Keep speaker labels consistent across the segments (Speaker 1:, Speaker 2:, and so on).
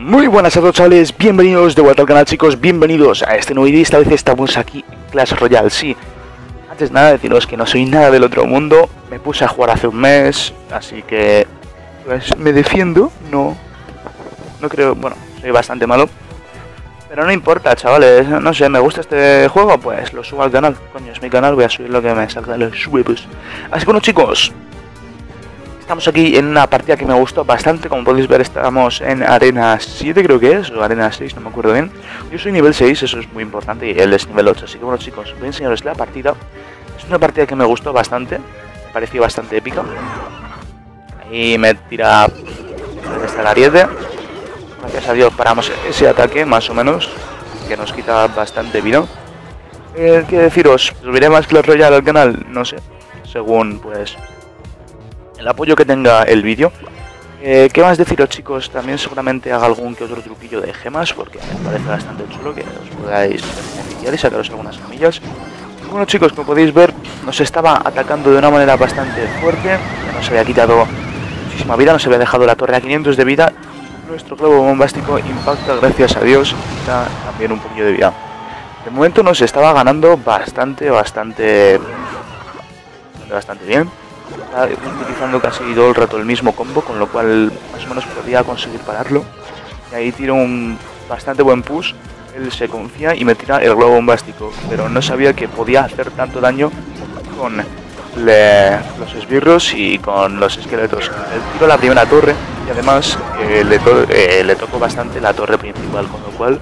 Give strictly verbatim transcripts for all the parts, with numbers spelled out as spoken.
Speaker 1: Muy buenas a todos, chavales, bienvenidos de vuelta al canal, chicos, bienvenidos a este nuevo vídeo. Esta vez estamos aquí en Clash Royale, sí. Antes de nada deciros que no soy nada del otro mundo, me puse a jugar hace un mes, así que pues me defiendo, no, no creo, bueno, soy bastante malo. Pero no importa, chavales, no sé, me gusta este juego, pues lo subo al canal. Coño, es mi canal, voy a subir lo que me salga de los huevos. Así que bueno, chicos, estamos aquí en una partida que me gustó bastante. Como podéis ver, estamos en arena siete, creo que es, o arena seis, no me acuerdo bien. Yo soy nivel seis, eso es muy importante, y él es nivel ocho. Así que bueno, chicos, voy a enseñaros la partida. Es una partida que me gustó bastante, me pareció bastante épica. Ahí me tira desde el ariete. Gracias a Dios paramos ese ataque, más o menos, que nos quita bastante vida. Eh, ¿Qué deciros? ¿Subiré más Clash Royale al canal? No sé, según pues el apoyo que tenga el vídeo. Eh, ¿Qué más deciros, chicos? También seguramente haga algún que otro truquillo de gemas, porque me parece bastante chulo que os podáis beneficiar y sacaros algunas semillas. Bueno, chicos, como podéis ver, nos estaba atacando de una manera bastante fuerte. Ya nos había quitado muchísima vida, nos había dejado la torre a quinientos de vida. Nuestro globo bombástico impacta, gracias a Dios, da también un poquillo de vida. De momento nos estaba ganando bastante, bastante, bastante, bastante bien. Está utilizando casi todo el rato el mismo combo, con lo cual más o menos podía conseguir pararlo. Y ahí tiro un bastante buen push. Él se confía y me tira el globo bombástico, pero no sabía que podía hacer tanto daño con le, los esbirros y con los esqueletos. Él tiró la primera torre y además eh, le, to eh, le tocó bastante la torre principal, con lo cual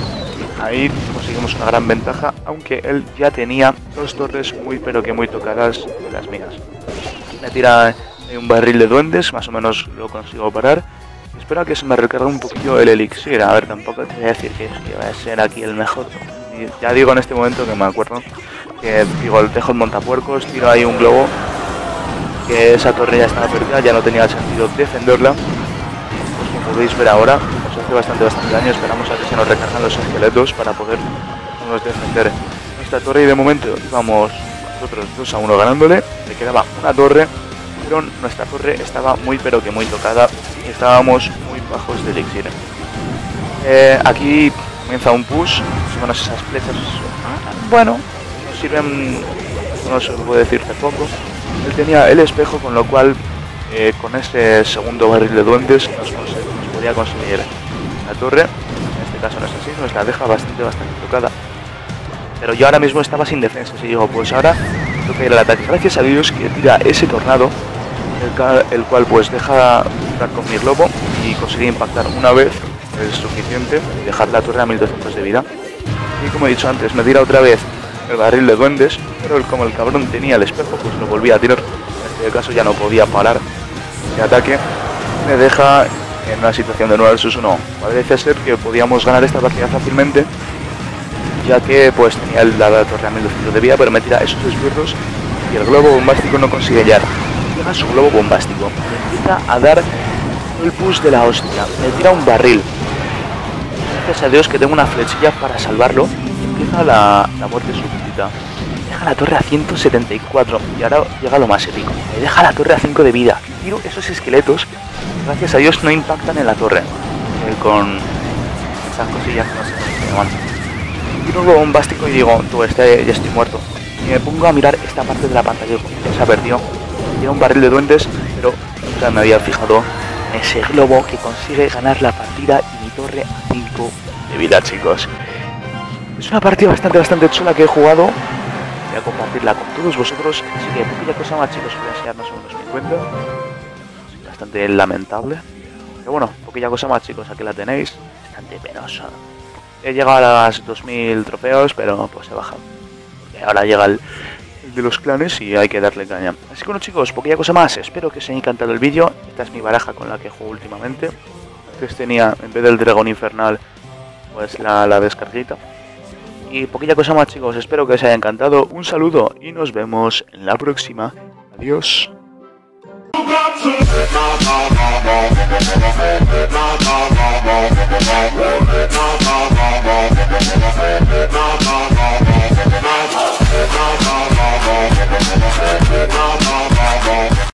Speaker 1: ahí conseguimos una gran ventaja, aunque él ya tenía dos torres muy pero que muy tocadas de las mías. Me tira un barril de duendes, más o menos lo consigo parar. Espero a que se me recargue un poquillo el elixir. A ver, tampoco te voy a decir que, que va a ser aquí el mejor. Y ya digo en este momento que me acuerdo que digo, el tejo el montapuercos, tiro ahí un globo, que esa torre ya estaba perdida, ya no tenía sentido defenderla. Pues como podéis ver ahora, nos hace bastante bastante daño. Esperamos a que se nos recargan los esqueletos para poder defender nuestra torre, y de momento vamos nosotros dos a uno ganándole. Le quedaba una torre, pero nuestra torre estaba muy pero que muy tocada y estábamos muy bajos de elixir. Eh, aquí comienza un push, más o menos esas flechas, bueno, nos sirven, no se puede decir tampoco. Él tenía el espejo, con lo cual eh, con ese segundo barril de duendes nos, nos podía conseguir la torre. En este caso no es así, nos la deja bastante bastante tocada. Pero yo ahora mismo estaba sin defensa, y digo, pues ahora toca ir al ataque. Gracias a Dios que tira ese tornado, el, el cual pues deja dar con mi globo y conseguir impactar una vez, es suficiente, y dejar la torre a mil doscientos de vida. Y como he dicho antes, me tira otra vez el barril de duendes, pero el, como el cabrón tenía el espejo, pues lo volví a tirar. En este caso ya no podía parar ese ataque. Me deja en una situación de nueve versus uno. Parece ser que podíamos ganar esta partida fácilmente, ya que pues tenía la, la torre a mil doscientos de vida, pero me tira esos esbirros y el globo bombástico no consigue llegar. Llega su globo bombástico, me empieza a dar el push de la hostia, me tira un barril. Gracias a Dios que tengo una flechilla para salvarlo, y empieza la, la muerte súbita. Deja la torre a ciento setenta y cuatro, y ahora llega lo más épico. Me deja la torre a cinco de vida. Tiro esos esqueletos, gracias a Dios no impactan en la torre. Eh, con esas cosillas que no sé cómo se llaman. Tiro un globo bombástico y digo, tú, este, ya estoy muerto. Y me pongo a mirar esta parte de la pantalla que se ha perdido. Tiene un barril de duendes, pero nunca me había fijado en ese globo que consigue ganar la partida y mi torre a cinco de vida, chicos. Es una partida bastante, bastante chula que he jugado. Voy a compartirla con todos vosotros. Así que poquilla cosa más, chicos, voy a enseñar más o menos mi cuenta. Es bastante lamentable. Pero bueno, poquilla cosa más, chicos, aquí la tenéis. Bastante penosa. He llegado a las dos mil trofeos, pero pues he bajado. Porque ahora llega el, el de los clanes y hay que darle caña. Así que bueno, chicos, poquilla cosa más. Espero que os haya encantado el vídeo. Esta es mi baraja con la que juego últimamente. Antes tenía, en vez del dragón infernal, pues la, la descarguita. Y poquilla cosa más, chicos. Espero que os haya encantado. Un saludo y nos vemos en la próxima. Adiós. No, no, no.